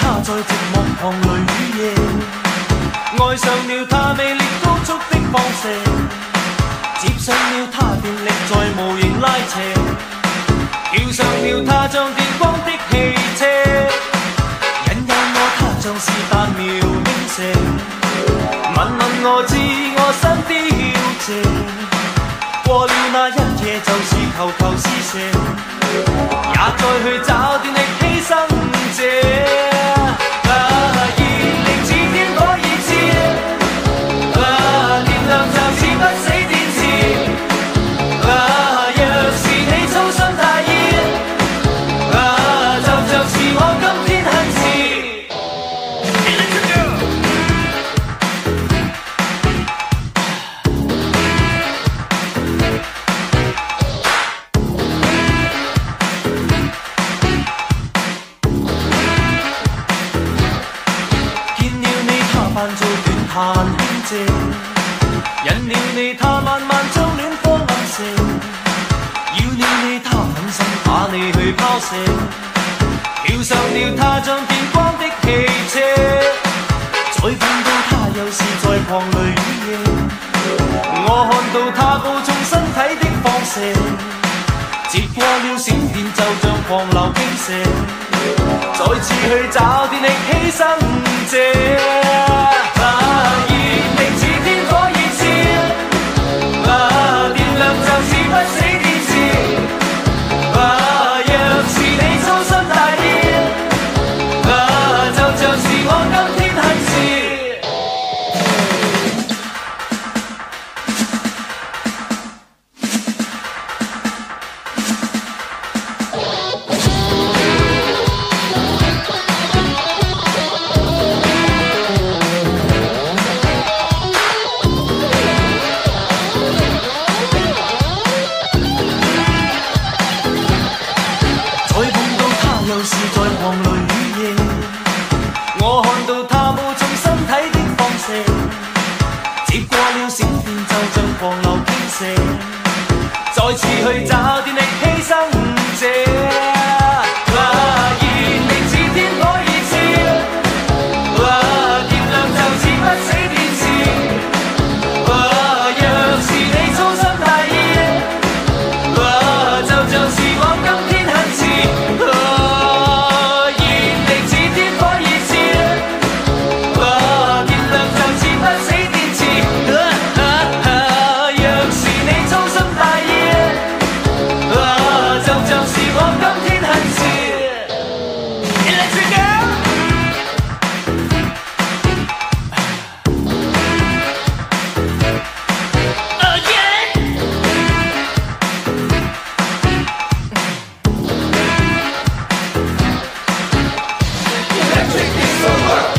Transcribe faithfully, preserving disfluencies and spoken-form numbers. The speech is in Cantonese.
他在寂寞旁雷雨夜，愛上了他魅力高速的放射，接上了他電力在無形拉扯，跳上了他像電光的汽車，引誘我他像是彈苗傾瀉，問問我知我身凋謝，過了那一夜就是球球試射，也再去找電力犧牲者。扮做短嘆輕借，引了你他慢慢將戀火暗射，要了你他狠心把你去拋射，跳上了他像電光的汽車，再碰到他又是在狂雷雨夜，我看到他高重身體的放射，接過了閃電就像狂流傾瀉，再次去找電力犧牲者。又是在狂雷雨夜，我看到他無重身體的放射，接過了閃電就像狂流傾瀉，再次去找電力犧牲者。 Electric is the world.